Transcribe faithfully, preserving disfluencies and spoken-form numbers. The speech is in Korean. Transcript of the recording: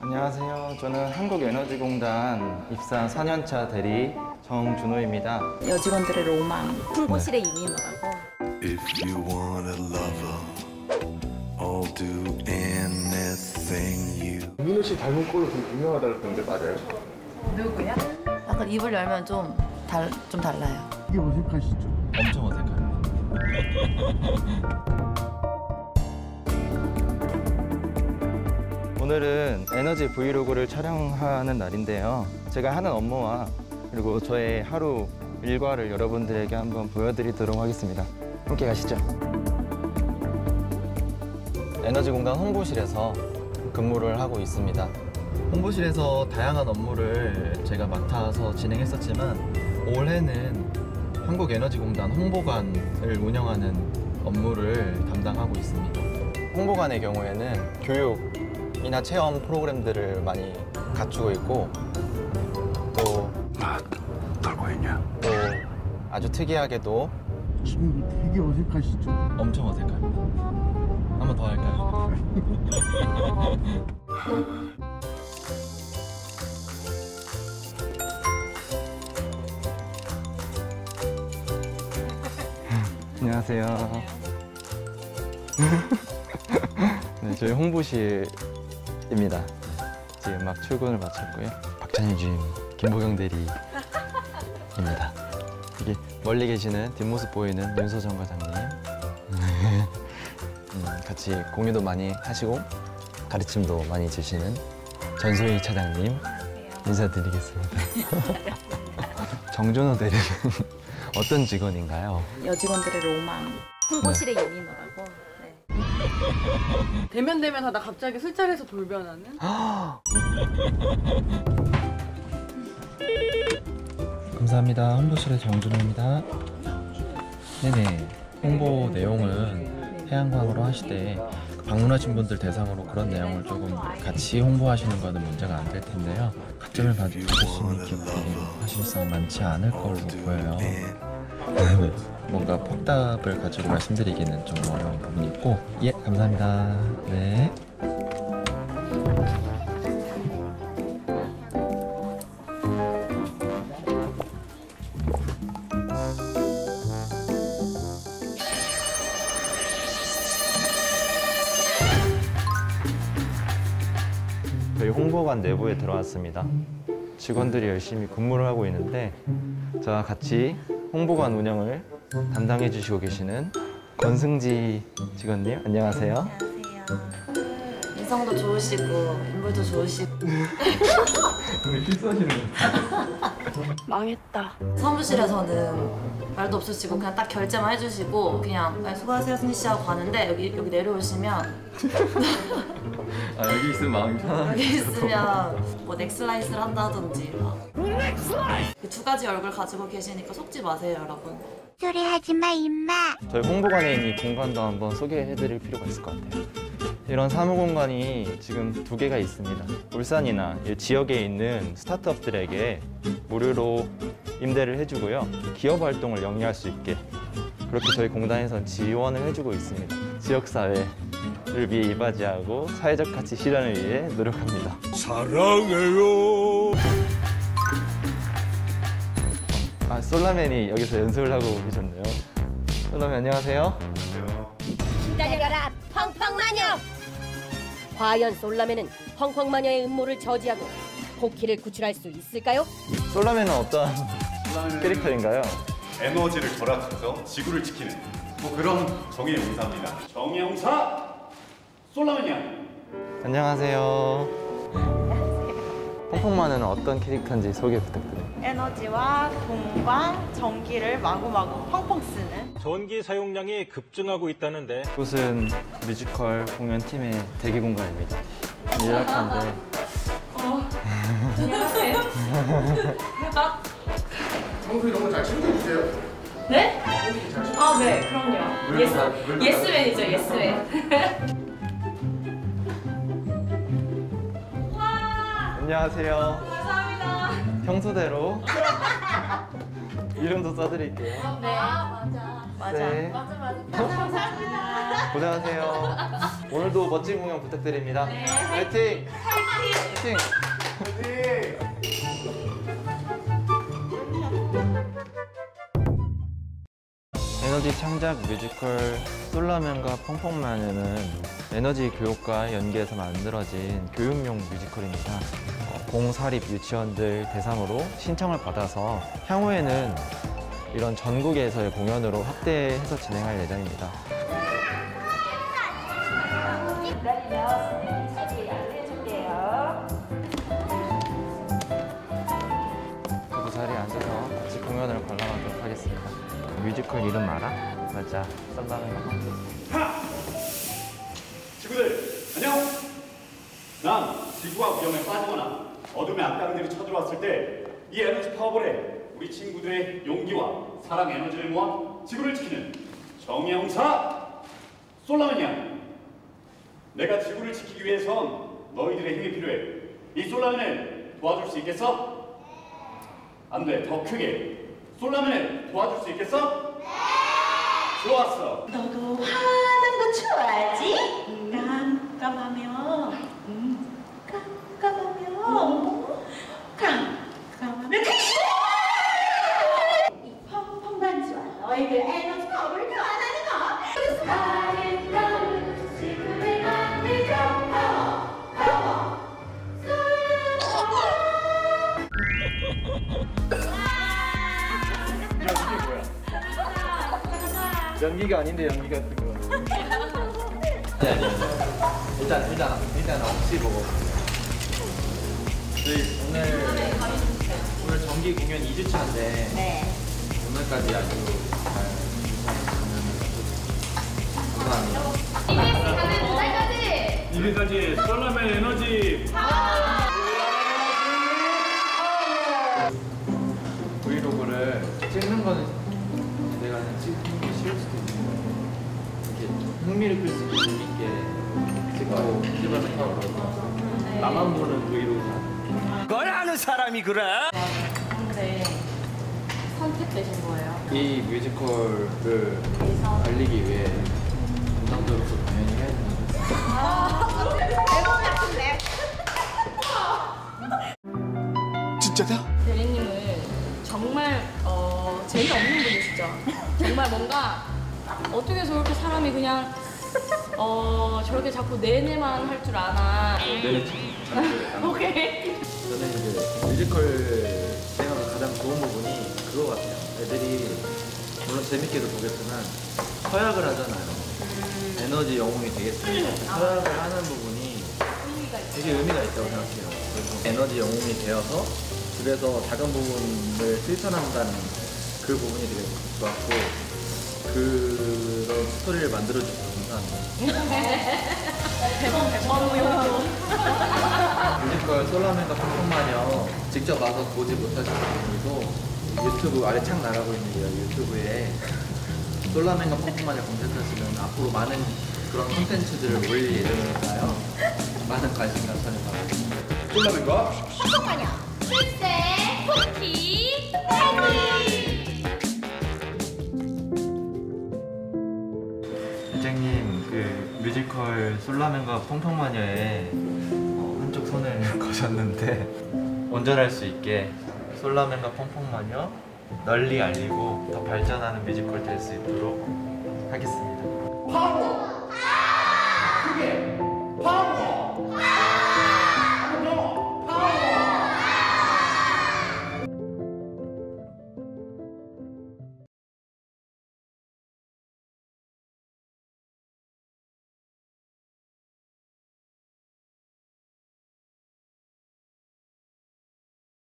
안녕하세요. 저는 한국에너지공단 입사 사 년차 대리 정준호입니다. 여직원들의 로망, 홍보실에 이민 오라고. If you want a lover, I'll do anything you. 민호 씨 닮은 꼴로 되게 유명하다고 그러는데 맞아요? 누구야? 약간 입을 열면 좀, 달, 좀 달라요. 이게 어색하시죠? 엄청 어색합니다. 오늘은 에너지 브이로그를 촬영하는 날인데요. 제가 하는 업무와 그리고 저의 하루 일과를 여러분들에게 한번 보여드리도록 하겠습니다. 함께 가시죠. 에너지공단 홍보실에서 근무를 하고 있습니다. 홍보실에서 다양한 업무를 제가 맡아서 진행했었지만 올해는 한국에너지공단 홍보관을 운영하는 업무를 담당하고 있습니다. 홍보관의 경우에는 교육이나 체험 프로그램들을 많이 갖추고 있고 또, 아, 떨고 있냐? 또 아주 특이하게도 지금 되게 어색하시죠? 엄청 어색합니다. 한 번 더 할까요? 안녕하세요. 네, 저희 홍보실입니다. 지금 막 출근을 마쳤고요. 박찬희 주임, 김보경 대리입니다. 여기 멀리 계시는 뒷모습 보이는 윤서정 과장님. 음, 같이 공유도 많이 하시고 가르침도 많이 주시는 전소희 차장님 인사드리겠습니다. 정준호 대리는 어떤 직원인가요? 여직원들의 로망, 홍보실에 이민 오라고. 네. 대면 대면 하다 갑자기 술자리에서 돌변하는? 감사합니다. 홍보실의 정준호입니다. 네네. 홍보 내용은 해양광으로 하시되 방문하신 분들 대상으로 그런 내용을 조금 같이 홍보하시는 거는 문제가 안 될 텐데요. 각점을 받으시는 기업들이 사실상 많지 않을 걸로 보여요. 뭔가 폭답을 가지고 말씀드리기는 좀 어려운 부분이 있고. 예, 감사합니다. 네. 저희 홍보관 내부에 들어왔습니다. 직원들이 열심히 근무를 하고 있는데 저와 같이 홍보관 운영을 담당해 주시고 계시는 권승지 직원님, 안녕하세요. 안녕하세요. 인성도 좋으시고 인물도 좋으시고. 오늘 실수하시는 거 망했다. 사무실에서는 말도 없으시고 그냥 딱 결제만 해주시고 그냥 네, 수고하세요 승희 씨 하고 가는데 여기, 여기 내려오시면 아, 여기 있으면 마음이 편안해요. 여기 있으면 뭐 넥슬라이스를 한다든지 두 가지 얼굴 가지고 계시니까 속지 마세요 여러분. 소리 하지 마 임마. 저희 홍보관에 있는 이 공간도 한번 소개해드릴 필요가 있을 것 같아요. 이런 사무공간이 지금 두 개가 있습니다. 울산이나 이 지역에 있는 스타트업들에게 무료로 임대를 해주고요. 기업 활동을 영위할 수 있게 그렇게 저희 공단에서 지원을 해주고 있습니다. 지역사회를 위해 이바지하고 사회적 가치 실현을 위해 노력합니다. 사랑해요. 아, 솔라맨이 여기서 연습을 하고 계셨네요. 솔라맨 안녕하세요. 기다려라, 펑펑마녀! 과연 솔라맨은 펑펑마녀의 음모를 저지하고 포키를 구출할 수 있을까요? 솔라맨은 어떤 캐릭터인가요? 에너지를 절약해서 지구를 지키는 뭐 그런 정의의 용사입니다. 정의의 용사 솔라맨이야. 안녕하세요. 펑펑마녀는 어떤 캐릭터인지 소개 부탁드려요. 에너지와 돈과 전기를 마구마구 펑펑 쓰는. 전기 사용량이 급증하고 있다는데 이곳은 뮤지컬 공연팀의 대기 공간입니다. 예약한데 청소기 너무 잘 챙겨주세요. 네? 아, 네, 그럼요. 예스, 예스맨이죠, 예스맨. 안녕하세요. 감사합니다. 평소대로 이름도 써드릴게요. 네. 아, 맞아. 맞아. 네. 맞아, 맞아. 감사합니다. 고생하세요. 오늘도 멋진 공연 부탁드립니다. 네. 화이팅! 화이팅! 화이팅! 에너지 창작 뮤지컬 솔라맨과 펑펑마녀는 에너지 교육과 연계해서 만들어진 교육용 뮤지컬입니다. 어, 공사립 유치원들 대상으로 신청을 받아서 향후에는 이런 전국에서의 공연으로 확대해서 진행할 예정입니다. 모두 자리에 앉아서 같이 공연을 관람하도록 하겠습니다. 뮤지컬 이름 알아? 맞아, 솔라맨과 친구들 안녕. 난 지구가 위험에 빠지거나 어둠의 악당들이 쳐들어왔을 때 이 에너지 파워볼에 우리 친구들의 용기와 사랑 에너지를 모아 지구를 지키는 정의 형사 솔라맨이야. 내가 지구를 지키기 위해선 너희들의 힘이 필요해. 이 솔라맨을 도와줄 수 있겠어? 안 돼, 더 크게. 솔라맨을 도와줄 수 있겠어? 네! 좋았어. 너도 화난 거 좋아하지? 깜깜하며 음, 깜깜하며 깜깜하며 이 펑펑만 좋아. 너희들 에너지 파워를 교환하는 거. 그래서 아름다운 지구를 만들자. 파워 파워 연기가 아닌데 연기가 그거. 네, 아니요. 일단 일단 일단 없이 보고. 저희 오늘 오늘 정기 공연 이 주차인데 네. 오늘까지 아주 잘 감사합니다. 이 일까지 솔라맨 에너지 브이로그를 찍는 거는 내가 그냥 찍는 게 싫을 수도 있는데 이렇게 흥미를 끌 수 있게 재밌게 찍고 찍으면 더 나만 보는 브이로그. 그걸 아는 사람이 그래? 근데 선택되신 거예요? 이 뮤지컬을 알리기 위해 담당자로서 당연히 해야 되는 거죠. 대박 같은데. 진짜다? 대리님은 정말 어, 재미없는 분이시죠? 정말 뭔가 어떻게 저렇게 사람이 그냥 어, 저렇게 자꾸 내내만 할 줄 아나. 네, 오케이. 저는 이제 뮤지컬 생각하면 가장 좋은 부분이 그거 같아요. 애들이 물론 재밌게도 보겠지만 서약을 하잖아요. 에너지 영웅이 되겠습니다. 서약을 하는 부분이 되게 의미가 있다고 생각해요. 그래서 에너지 영웅이 되어서 집에서 작은 부분을 실천한다는 그 부분이 되게 좋았고 그런 스토리를 만들어주셔서 감사합니다. 대본 백번 무용도. 뮤지컬 솔라맨과 펑펑마녀 직접 와서 보지 못하신 분들도 유튜브 아래 창 나가고 있는 이 유튜브에 솔라맨과 펑펑마녀 검색하시면 앞으로 많은 그런 콘텐츠들을 올릴 예정이니까요. 많은 관심과 참여 바랍니다. 솔라맨과 펑펑마녀 출세 쿠키 파이팅. 일장님 그 뮤지컬 솔라맨과 펑펑마녀에 어, 한쪽 손을 거셨는데 온전할 수 있게 솔라맨과 펑펑마녀 널리 알리고 더 발전하는 뮤지컬 될 수 있도록 하겠습니다. 파워!